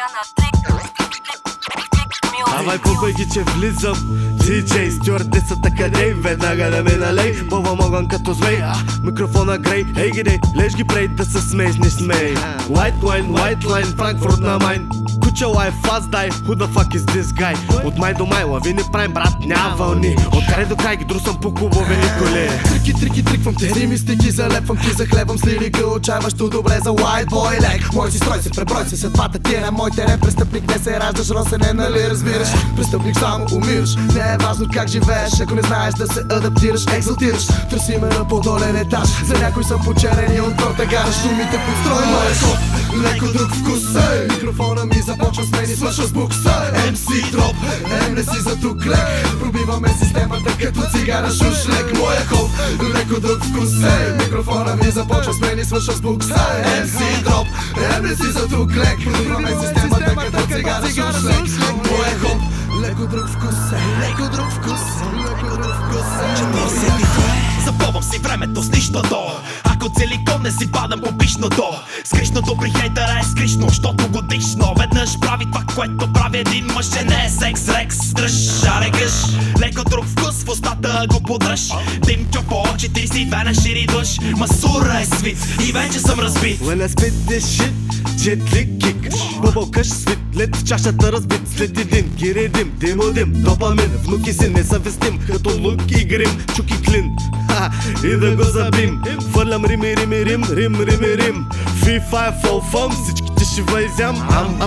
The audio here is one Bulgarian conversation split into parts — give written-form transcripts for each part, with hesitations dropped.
Давай побеги, че влизам. DJ, стюардесата къде? Веднага да ме налей. Бова могън като звей, микрофона грей. Ей гидей, леж ги прей да се смееш, не смей. White line, Франкфурт на Майн. Куча лайф, фаст дай, who the fuck is this guy? От май до май, лави не правим, брат, няма вълни. От край до край ги друсам по клубове коли. Трики, триквам те рими, стики, залепвам ти, захлебвам с лирика, отчаиващо добре за white boy лек. Мой си строй се, преброй се, съдбата ти е на мой терен. Престъпник, не се раждаш, росене, нали разбираш? Престъпник, само умираш, не е важно как живееш. Ако не знаеш да се адаптираш, екзалтираш. Търси ме на по-долен етаж, за някой съм почерен и от тагара. Шумите подстрой, моя ход, леко друг вкус. Микрофона ми започва с мен и свършва с букса. MC дроп, не си за тук лек. Пробиваме системата като цигара шушлек. Моя ход, леко друг вкус. Микрофона ми започва с мен и свършва с букса. MC дроп, не си за тук лек. Пробиваме системата като цигара шушлек. Моя ход, леко друг вкус. Леко друг вкус. Леко друг вкус. 42. Забавам си времето с нищото. Ако целиком не си падам по пишното. Скришно добри хейтера е скришно, щото годишно веднъж прави това, което прави един мъж. Не е секс, рекс, дръж, шарегъш. Леко друг вкус, в устата го подръж. Димчо по очи, 32 на шири душ. Масура е свит и вече съм разбит. When I spit this shit, jetli kick. Бъбълкаш свит, лед в чашата разбит. След един гиридим, дим, допамин. Внуки си несъвестим, като лук и грим. Чук и клин, и да го забим. Фърлям рим. Фи-фай, фол-фъм, всичките шива изям.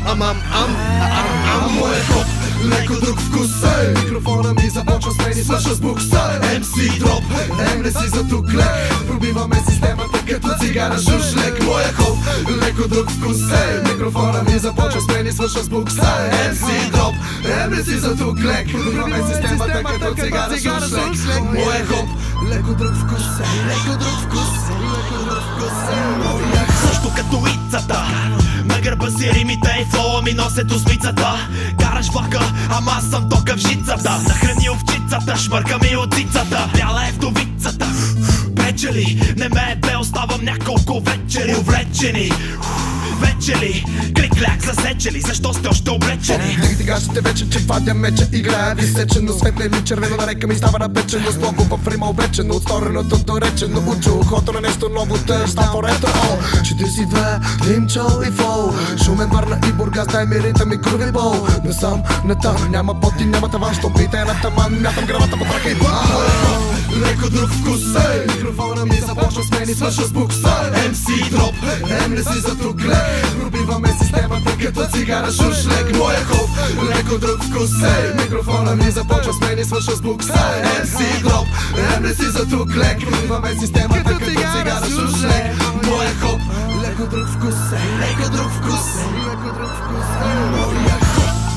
Моя ход, леко друг вкус. Микрофона ми започва с мен и свършва с букса. MC дроп, не си за тук лек. Пробиваме системата като цигара шушлек. Моя ход, леко друг вкус. Микрофона ми започва с мен и свършва с букса. MC дроп, не си за тук лек. Пробиваме системата като цигара шушлек. Моя ход, леко друг вкус. Леко друг вкус. Леко друг вкус. Също като ицата, на гърба си римите и флоа ми носят усмицата. Караш влака, ама аз съм тока в жицата. Нахрани овчицата, шмърка ми от цицата. Бяла е вдовицата. Пречели, не ме е бе, оставам няколко вечери увлечени. Вече ли? Клик-ляк засечели, защо сте още облечени? Дигащите вече, че вадя меча, играя висечено. Светле или червено на река ми става напечено. Слово в рима обречено, от стореното доречено. Учу ухото на нещо ново, тъща по ретро. 42, димчо и фол. Шумен, Варна и Бургас, дай ми ритъм и круги бол. Насам, натам, няма поти, няма таван, що питай на таман. Мятам гравата по трака и бам. Леко друг вкус. Микрофона ми започва с мен и свършва с букса. MC дроп, не си за тук лек. Пробиваме системата като цигара шушлек. Моя ход, леко друг вкус. Микрофона ми започва с мен и свършва с букса. MC дроп, не си за тук лек. Пробиваме системата като цигара шушлек. Моя ход, леко друг вкус. Леко друг вкус. Леко друг вкус. Моя ход.